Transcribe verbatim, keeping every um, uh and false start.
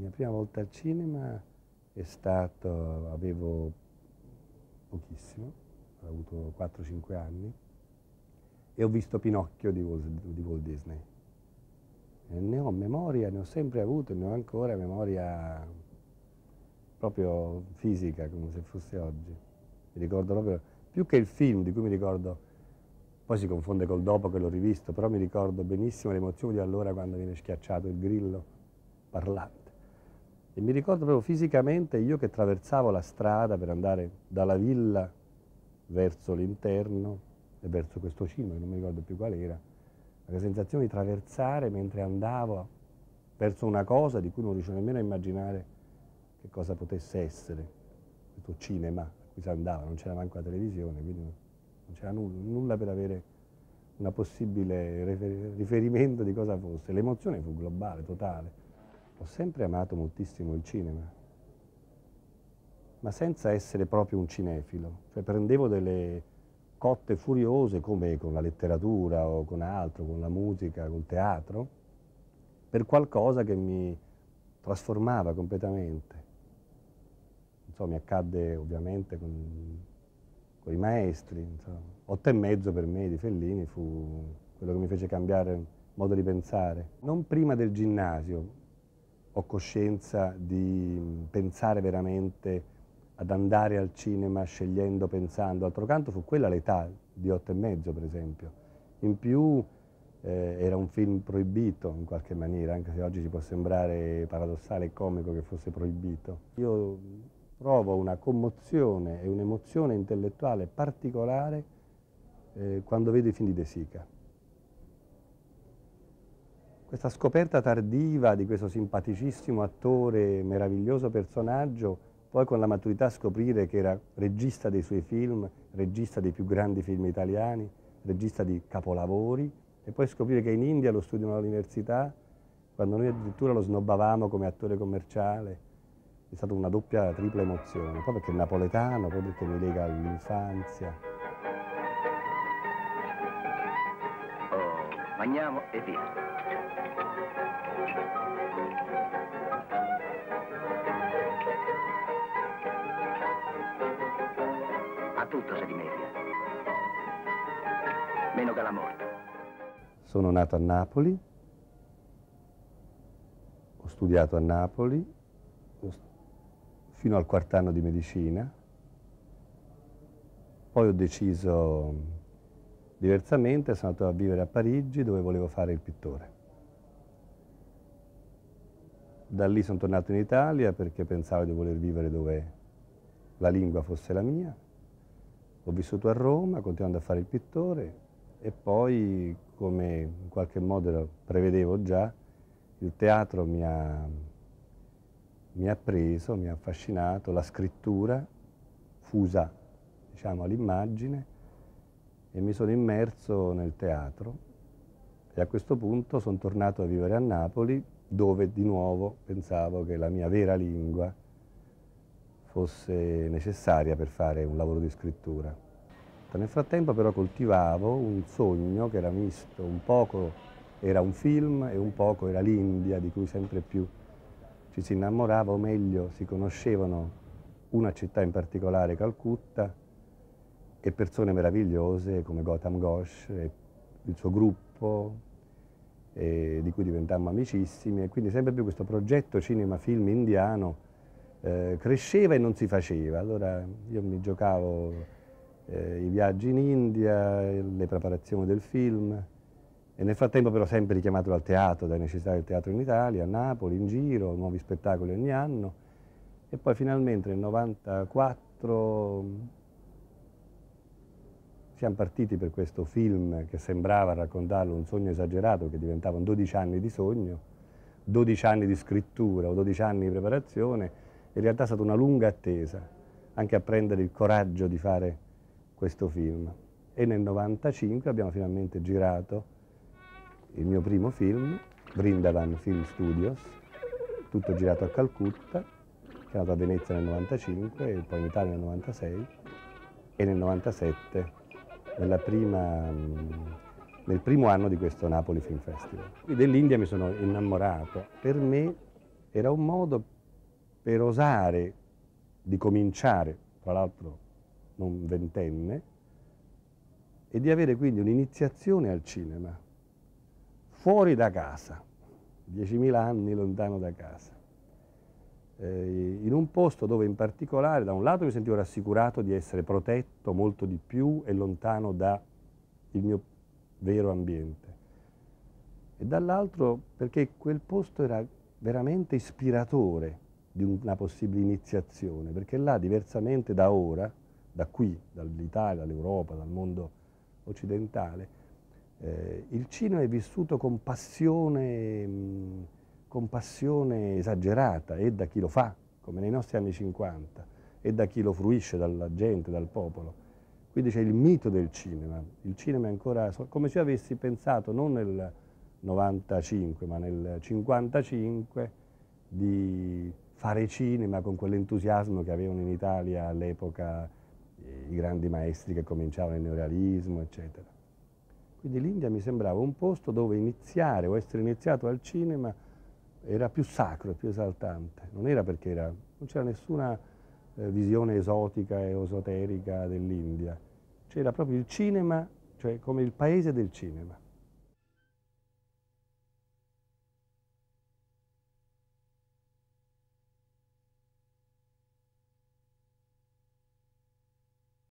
mia prima volta al cinema è stato, avevo pochissimo, ho avuto quattro cinque anni, e ho visto Pinocchio di Walt, di Walt Disney. E ne ho memoria, ne ho sempre avuto, ne ho ancora memoria proprio fisica, come se fosse oggi. Mi ricordo proprio, più che il film di cui mi ricordo, poi si confonde col dopo che l'ho rivisto, però mi ricordo benissimo le emozioni di allora quando viene schiacciato il grillo parlante. E mi ricordo proprio fisicamente io che attraversavo la strada per andare dalla villa verso l'interno e verso questo cinema, che non mi ricordo più qual era, la sensazione di traversare mentre andavo verso una cosa di cui non riuscivo nemmeno a immaginare che cosa potesse essere, questo cinema a cui si andava, non c'era manco la televisione, quindi non c'era nulla, nulla per avere una possibile riferimento di cosa fosse. L'emozione fu globale, totale. Ho sempre amato moltissimo il cinema, ma senza essere proprio un cinefilo. Cioè prendevo delle cotte furiose, come con la letteratura o con altro, con la musica, col teatro, per qualcosa che mi trasformava completamente. Non so, mi accadde ovviamente con, con i maestri. Insomma. Otto e mezzo per me di Fellini fu quello che mi fece cambiare il modo di pensare. Non prima del ginnasio ho coscienza di pensare veramente ad andare al cinema scegliendo, pensando. D'altro canto fu quella l'età di otto e mezzo, per esempio. In più eh, era un film proibito in qualche maniera, anche se oggi ci può sembrare paradossale e comico che fosse proibito. Io provo una commozione e un'emozione intellettuale particolare eh, quando vedo i film di De Sica. Questa scoperta tardiva di questo simpaticissimo attore, meraviglioso personaggio, poi con la maturità scoprire che era regista dei suoi film, regista dei più grandi film italiani, regista di capolavori, e poi scoprire che in India lo studiano all'università, quando noi addirittura lo snobbavamo come attore commerciale. È stata una doppia, tripla emozione, proprio perché è napoletano, proprio perché mi lega all'infanzia. Oh, mangiamo e via. A tutto si rimedia, meno che la morte. Sono nato a Napoli, ho studiato a Napoli fino al quarto anno di medicina, poi ho deciso diversamente, sono andato a vivere a Parigi dove volevo fare il pittore. Da lì sono tornato in Italia perché pensavo di voler vivere dove la lingua fosse la mia. Ho vissuto a Roma continuando a fare il pittore e poi, come in qualche modo prevedevo già, il teatro mi ha, mi ha preso, mi ha affascinato, la scrittura fusa, diciamo, all'immagine, e mi sono immerso nel teatro e a questo punto sono tornato a vivere a Napoli, dove di nuovo pensavo che la mia vera lingua fosse necessaria per fare un lavoro di scrittura. Nel frattempo però coltivavo un sogno che era misto, un poco era un film e un poco era l'India, di cui sempre più ci si innamorava, o meglio si conoscevano una città in particolare, Calcutta, e persone meravigliose come Gautam Ghosh e il suo gruppo, e di cui diventammo amicissimi, e quindi sempre più questo progetto cinema-film indiano eh, cresceva e non si faceva. Allora io mi giocavo eh, i viaggi in India, le preparazioni del film, e nel frattempo però sempre richiamato al teatro, dalle necessità del teatro in Italia, a Napoli, in giro, nuovi spettacoli ogni anno, e poi finalmente nel novantaquattro siamo partiti per questo film che sembrava, raccontarlo, un sogno esagerato, che diventavano dodici anni di sogno, dodici anni di scrittura o dodici anni di preparazione. In realtà è stata una lunga attesa, anche a prendere il coraggio di fare questo film. E nel novantacinque abbiamo finalmente girato il mio primo film, Vrindavan Film Studios, tutto girato a Calcutta, che è andato a Venezia nel novantacinque, e poi in Italia nel novantasei, e nel novantasette Nella prima, nel primo anno di questo Napoli Film Festival. Dell'India mi sono innamorato. Per me Era un modo per osare di cominciare, tra l'altro non ventenne, e di avere quindi un'iniziazione al cinema, fuori da casa, diecimila anni lontano da casa, eh, in un posto dove in particolare, da un lato mi sentivo rassicurato di essere protetto molto di più e lontano dal mio vero ambiente, e dall'altro perché quel posto era veramente ispiratore di una possibile iniziazione, perché là, diversamente da ora, da qui, dall'Italia, dall'Europa, dal mondo occidentale, eh, il cinema è vissuto con passione, mh, con passione esagerata, e da chi lo fa, come nei nostri anni cinquanta, e da chi lo fruisce, dalla gente, dal popolo. Quindi c'è il mito del cinema. Il cinema è ancora, come se io avessi pensato, non nel novantacinque, ma nel cinquantacinque, di fare cinema con quell'entusiasmo che avevano in Italia all'epoca i grandi maestri che cominciavano il neorealismo, eccetera. Quindi l'India mi sembrava un posto dove iniziare o essere iniziato al cinema era più sacro, più esaltante. Non era perché era, non c'era nessuna eh, visione esotica e esoterica dell'India. C'era proprio il cinema, cioè come il paese del cinema.